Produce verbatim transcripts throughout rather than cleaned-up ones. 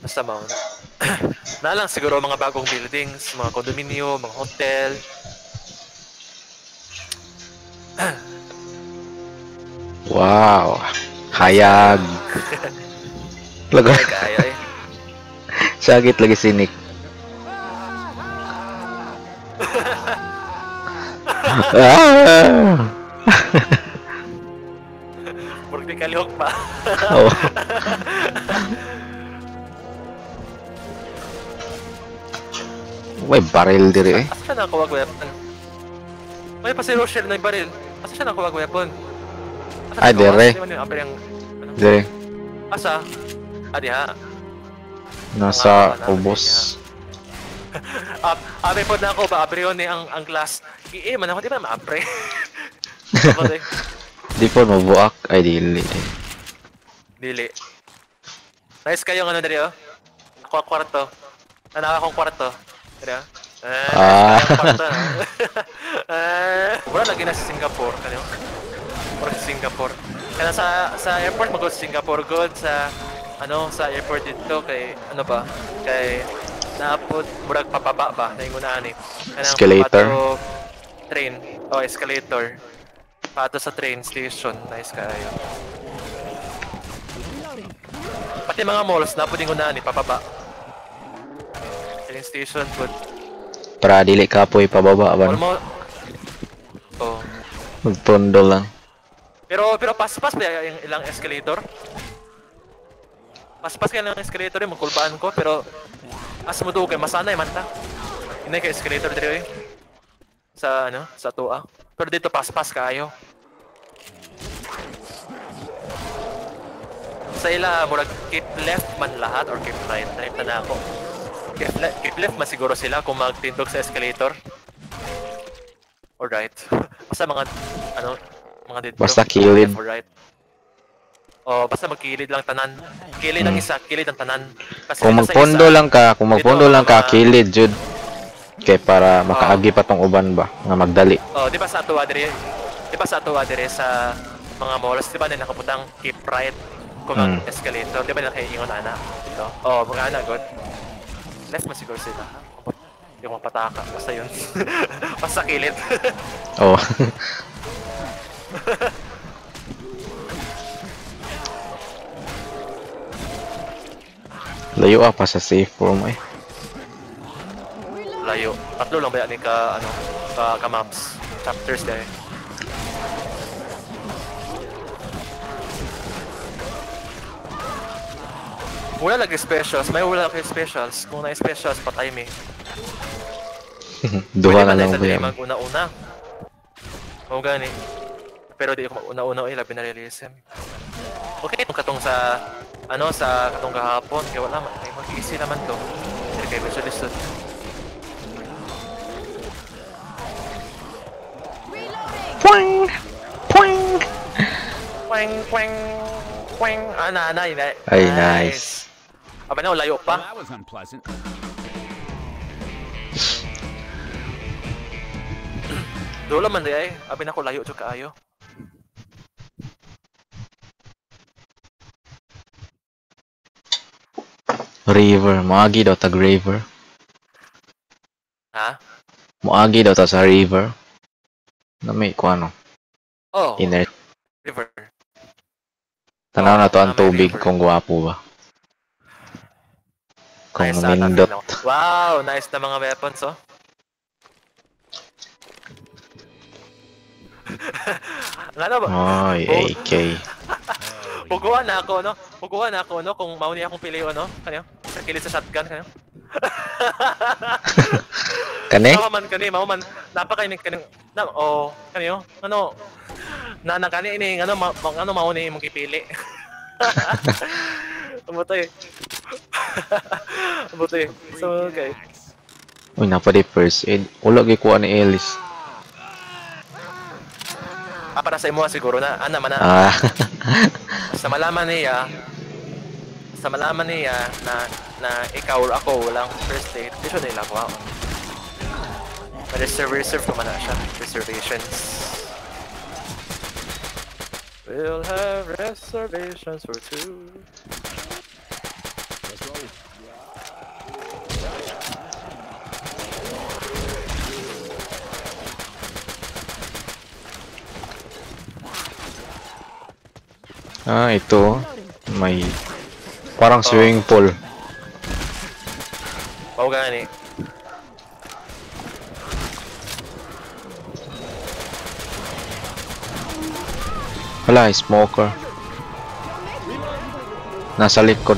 Basta Mount. Na lang siguro mga bagong buildings, mga condominium, mga hotel. Wow. Hayag. Laga. Ay kaya eh. Sagit lagi sinik. Ah! Porque kalihok pa. Oh. May baril diri eh. Asa siya nakuha weapon? May pa si Rochelle na yung baril. Asa siya nakuha weapon? Ay, dire. Dire. Asa? Ah, diha. Nasa ubos. Ab abe po na ako ba abrion ni ang ang glass. Gi man ako di ba maapre. Di po mabuak ay dili. Dili. Nice kayo ng ano diri oh. Ako ang kwarto. Ana akong kwarto. Diri oh. Ah. Eh, wala lagi na sa Singapore kanyo. Or sa Singapore. Kana sa sa airport mag sa Singapore good sa ano sa airport dito kay ano ba? Kay napod murag papaba ba na yung unaan eh. Escalator. Pato, train. O, oh, escalator. Pato sa train station. Nice kayo. Pati mga malls napod yung unaan eh. Papaba. Train station good. Para dili kapoy pababa ba? Almost. Oh. Magtondo lang. Pero pero pas-pas ba yung ilang escalator? Pas-pas kaya ng escalator yung magkulbaan ko pero as mo doon kay masanay man ta. Inay kay escalator dito eh. Sa ano, sa tuwa. Pero dito pas-pas kaayo. Sa ila murag keep left man lahat or keep right. Type na ako. Keep, le keep left man siguro sila kung magtindog sa escalator. Or right. Basta mga ano, mga dito. Basta kilid. Or right. Oh, basta magkilid lang tanan. Kilid ang isa, kilid ang tanan. Kasi Kung magpondo lang ka, kung magpondo lang ka, kilid jud. Kay para makaagi pa tong uban ba nga magdali. Oh, di ba sa ato adire? Di ba sa ato adire sa mga malls, di ba na nakaputang keep right kung ang Mm. escalator, di ba nakaingon ana dito? Oh, mga ana god. Left mo siguro sila. Yung mga pataka, basta yun. Basta kilid. Oh. Layo ah pa sa safe room eh. Layo. Tatlo lang ba yan ka, ano, ka, ka maps. Chapters dahil. Wala lagi specials. May wala lagi specials. Kung na-specials, patay me. Duha na lang ba Pwede yan? man mag-una-una. O gani. Pero di ako mag-una-una eh, labi na realism. Okay, itong katong sa, ano, sa katong kahapon. Kaya wala, mag-easy naman to. Hindi kayo gusto lisod. Poing! Poing! Kweng, kweng, kweng. Ah, na, na, na. Ay, nice. Aba na, layo pa. That was unpleasant. Dolo man di ay. Abi na ko layo jud kaayo. River, moagi daw tag river. Ha? Moagi daw ta sa river. Na may ko ano, Oh, inner. river. Tanaw na to ang Ah, may tubig river. kung gwapo ba. Kung Nice, ah, nindot. no. Wow, nice na mga weapons oh. Ano ba? Ay, Oh. A K. Puguan na ako, no? Puguan na ako, no? Kung mauni akong pili, ano? Kanyo? Sa kilid sa shotgun, kanyo? Kani? Mauman kani, mauman. Napakainig kaning, na, oh, kanyo? Ano? Na, na, kani, ini, ano, ma, ma, ano, mauni mong kipili. Abutoy. Abutoy. So, okay. Uy, napadi first aid. Wala gyud kuha ni Ellis. Ah, para sa imo siguro na, ana, mana. Ah. Sa malaman niya, sa malaman niya na na ikaw or ako walang first aid, di siya nila ko. Reserve, reserve ko man na siya. Reservations. We'll have reservations for two. Let's roll. Ah, ito. May parang Oh. swimming pool. Mao gani. Wala, smoker. Nasa likod.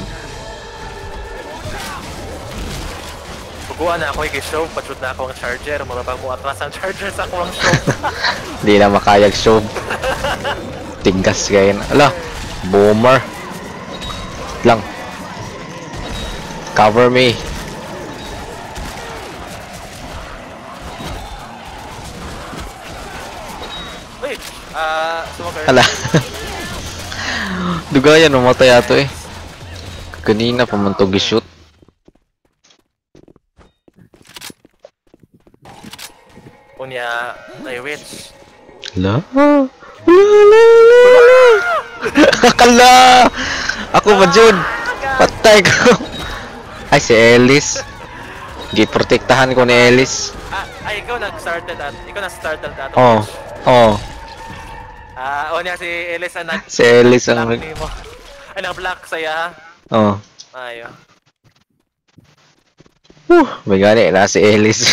Buguan na ako i-show, patsud na ako ang charger, mga bang mo atras ang charger sa akong show. Di na makayag show. Tigas kayo na. Ala, boomer. Lang. Cover me. Wait, ah, smoker. Ala. Dugayan, umatay ato eh. Kanina pamantog i-shoot. Unya, ay witch. La. La la la. Kala. Ako ba Jud? Patay ko. Ay si Ellis. Giprotektahan ko ni Ellis. Ah, ay ikaw nag-started at ikaw nag-started at. Oh. Oh. Ah, unya si Elisa nag Si Ellis ang black mo. Ay nag-black saya. Oh. Ayo. Uh, may gani na si Ellis.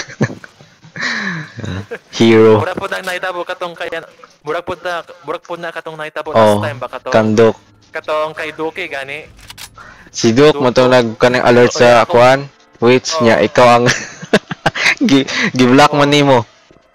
Hero. Murag po nang naitabo katong kaya murag po na murag po na katong naitabo Oh. last time ba katong Kandok. katong kay Duki gani. Si Duke mo to nag kanang alert sa akuan. Wait niya, ikaw ang gi gi-block man nimo.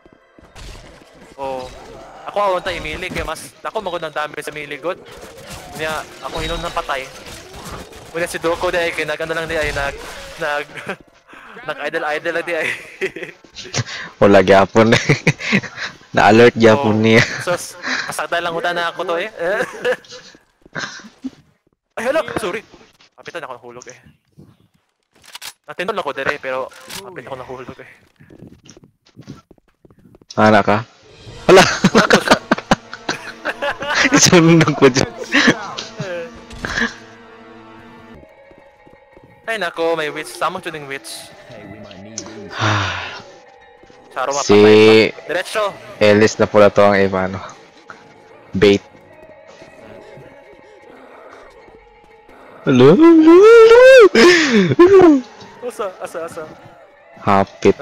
Oh. Ako awon ta imili kay mas ako magod ng dami sa miligod. Niya ako hinon ng patay. Wala si Doko di ay kay nag ano lang di ay nag nag nag idol idol lang di ay. Wala gyapon. Na alert gyapon niya. So pasagda lang utan na ako to eh. Ay hello, sorry. Kapitan ako nahulog eh. Natindol ako dire pero kapit ako nahulog eh. Ana ka? Wala. Ako siya. Isunog ko dyan. Ay nako, may witch. Samang tuning witch. Saro mapatay Si pa. Diretso. Ellis na pula to ang iba, ano. Bait. Hello? Asa, asa, asa. Hapit.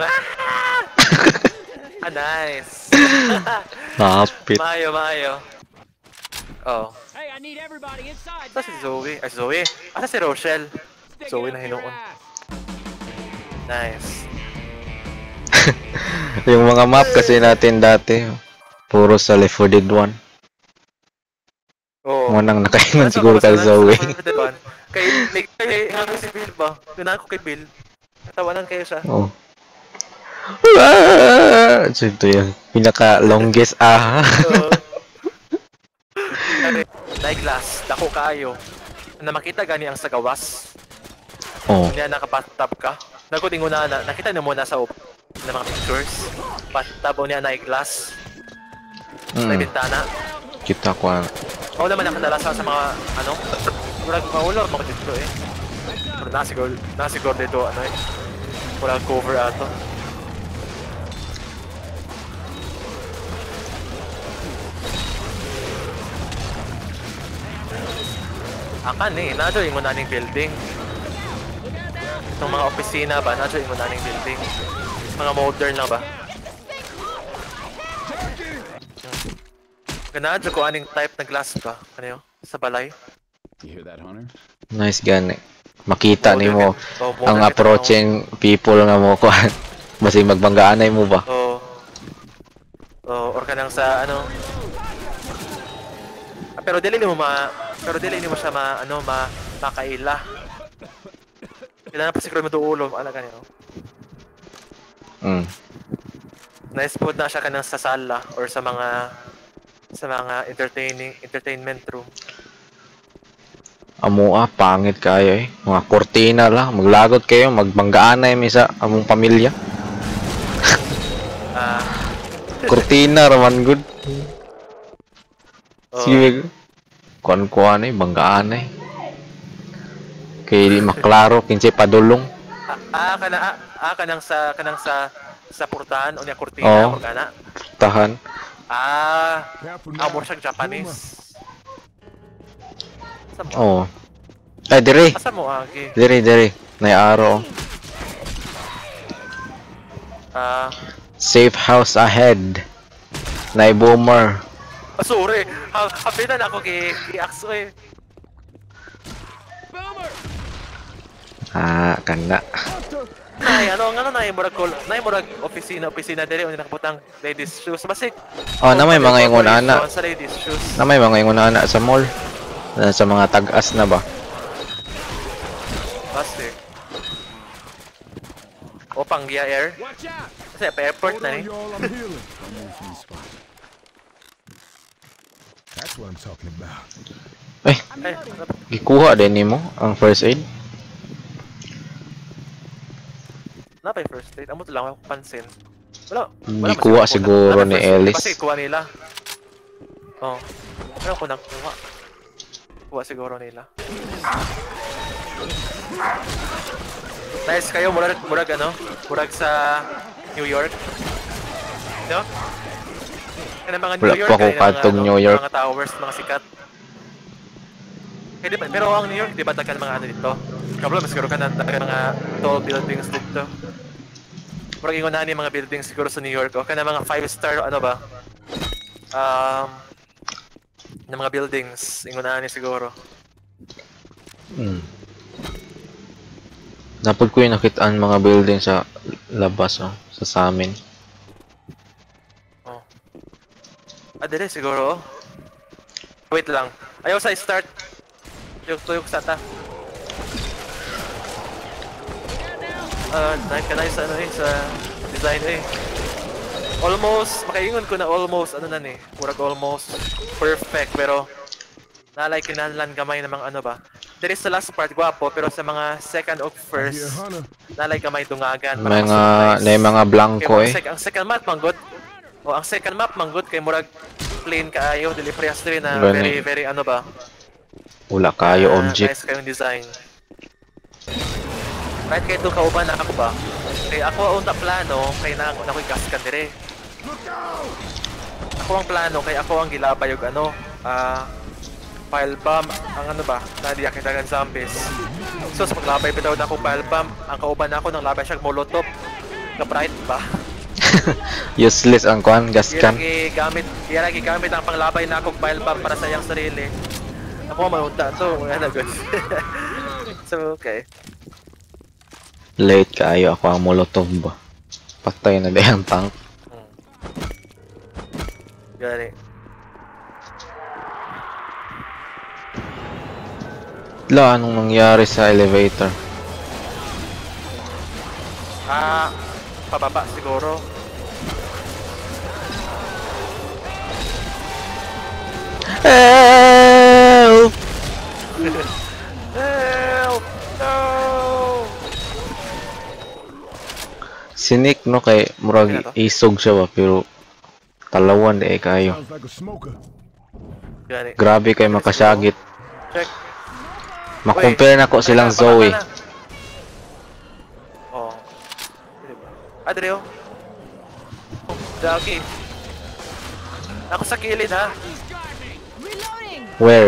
Ah, nice. Hapit. Mayo, mayo. Oh. Hey, I need everybody inside. Asa si Zoe? Ay, si Zoe. Asa si Rochelle? Stick Zoe it na up your hinuon. ass. Nice. Yung mga map kasi natin dati, puro sa Left four Dead one. Oh. Munang nakaingon Nasa siguro ko, kay nasa- Zoe. nasa- diba? Kay, kay, kay, ano si Bill ba? Yun ako kay Bill. Natawanan kayo siya. Oh. Ah! So, ito yung pinaka longest ah. So, Night glass, dako kayo. Na makita gani ang sa gawas. Oh. Kanya nakapatab ka. Nagutingo na na. Nakita niyo muna sa up na mga pictures. Patabo niya night glass. May Mm. bintana. Kita ko ah. Ako naman nakadalasan sa mga ano. Murag maulor mga dito eh. Pero nasigol, nasigol dito ano eh. Murag cover ato. Akan eh, nadyo yung unaning building. Itong mga opisina ba, nadyo yung unaning building. Mga modern na ba? Ganadyo ko aning type na glass ba? Ano yun? Sa balay? You hear that, Hunter? Nice gani. Makita Modern nimo ka- oh, modern ang kita approaching people nga mo ko. Masig magbanggaanay mo ba? na- Oo. Oo, or ka nang sa ano. Ah, pero dili mo ma... Pero dili mo siya ma... Ano, ma... Makaila. Kailangan pa siguro mo doon ala ganyan. Mm. Nice food na siya ka nang sa sala or sa mga... Sa mga entertaining... Entertainment room. Amo ah, pangit kayo eh. Mga kortina lang, maglagot kayo, magbanggaanay mi sa among pamilya. Ah... Kortina raman good. oo. Sige. Kuan-kuan eh, banggaan eh. Kay di maklaro kinsay padulong. Ah, ah, kana ah, ah, kanang sa kanang sa sa portahan o niya kurtina Oo. o kana. Tahan. Ah, amo siya Japanese. Asa mo? Oo. Ay, dire. Asa mo, Agi? Dire, dire. Naiaro. Ah, Safe house ahead. Nai boomer. ah, sorry. Ha hapitan ako kay kay Axo eh. Boomer! Ah, kana. Nay, ano nga na murag call, nay murag opisina, opisina diri unya nakabutang ladies shoes. Basik. Oh, na may mga ingon ana. Sa ladies shoes. Na may mga ingon ana sa mall. Na sa mga tag-as na ba? Basik. O Panggia Air. Watch out! Kasi pa airport na eh. Y'all, I'm healing. I'm in from the spot. That's what I'm talking about. Eh, Eh, ano ba? gikuha din nimo ang first aid. Na pa yung first date? Amo to lang ako pansin. Wala. Hindi Wala kuha masyadong siguro kuha. Wala ni first date Ellis. Kasi kuha nila. Oh. Pero ko nang kuha. Kuha siguro nila. Nice kayo, murag, murag ano? Murag sa New York. No? Kaya mga New Wala York, pa ako kaya ng mga, kadtong ano, New York. mga towers, mga sikat. Eh, di ba, pero ang New York, di ba tagal mga ano dito? Kablo, mas siguro ka na tagal mga tall buildings dito. Murag ingon na ni mga buildings siguro sa New York. O kaya mga five star, ano ba? Um, na mga buildings, ingon na ni siguro. Hmm. Dapat ko yung nakitaan mga building sa labas, oh, sa sa amin. Oh. Ah, dili siguro. Oh. Wait lang. Ayaw sa start. Tuyok tuyok sa ta. Ah, uh, ka na sa ano eh, sa design eh. Almost, makaingon ko na almost, ano na eh. Murag almost perfect, pero nalay kinahanglan gamay ng mga ano ba. There is the last part, gwapo, pero sa mga second o first, Here, Hunter. nalay gamay dungagan. May mga nga, surprise. na mga blanco Kaya eh. sec- ang second map manggod. O ang second map manggod kay murag plain kaayo dili parehas diri na Gani. very very ano ba? Wala kayo Ah, object. Nice kayong design. Right kay to kauban na ako ba? Kay ako ang plano kay na ako na ko'y gaskan dire. Ako ang plano kay ako ang gilabay og ano, ah pile bomb ang ano ba? Nadi kita kan zombies. So sa paglabay bitaw na ako pile bomb, ang kauban na ako nang labay siya molotov. Ka bright ba? Useless ang kwan, Kaya gaskan. lagi gamit, kaya lagi gamit ang panglabay na akong pile bomb para sa iyang sarili. Ako manunta to, mga nagot. So, okay. Late kayo ako ang molotov ba. Patay na dayang tank. Hmm. Gani. La, anong nangyari sa elevator? Ah, pababa siguro. Help! Help! No! Sinik no kay murag Ano to? isog siya ba pero talawan di ay kayo. Sounds like a smoker. Gani. Grabe kay makasagit. Check. Makompare na ko silang Baba ka Zoe. na. Oh. Diba? Adreo. Oh, Dagi. Ako sa kilid ha. Reloading! Where?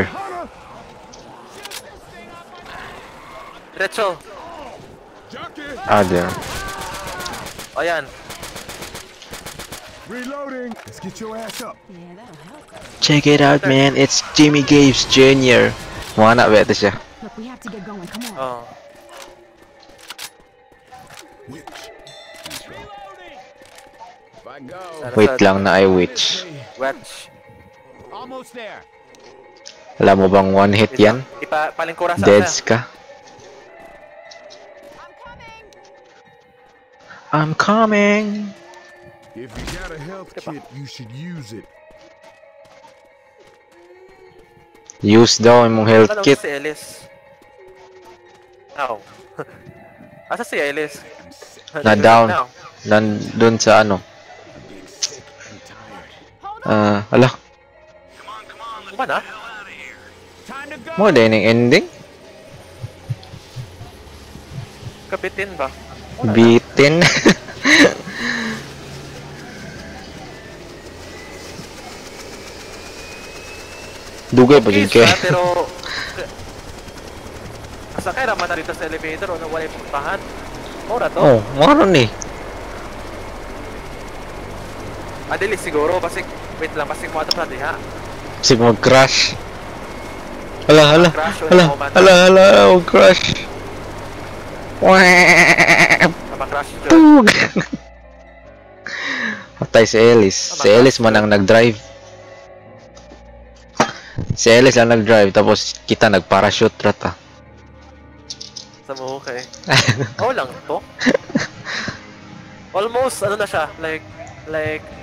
Diretso. Jockey! Ah, there. Ayan. Reloading! Let's get your ass up. Yeah, that'll help. Check it out, man. It's Jimmy Gaves Junior Mga na beta siya. Look, we have to get going. Come on. Oh. Witch. If I go. Wait lang na ay witch. Wedge. Almost there. Alam mo bang one hit yan? Ipa palingkura sa Deads ka. I'm coming. If you got a health kit, you should use it. Use daw yung mong health Ano kit. si Ellis? Ow. Asa si Ellis? Na down. Nandun sa ano. Ah, ala. Ano ba na? Time to go. Mo din yung ending. Kapitin ba? Bitin. Dugay pa Okay jud kay. siya, pero Sakay raman na dito sa elevator o nawala yung puntahan. Mura to. Oh, maron ni. Adili siguro, kasi wait lang, kasi mo ato sa diha. Sig mag-crash. Hala, hala. Crash o Hala, yung moment. hala, hala, mag-crash. Wah! Napaka-crash dyan. Tug! Patay si Ellis. Si Ellis man ang nag-drive. Si Ellis lang nag-drive, tapos kita nag-parachute rata. Sa mo, okay. Oh lang to. Almost, ano na siya, like, like,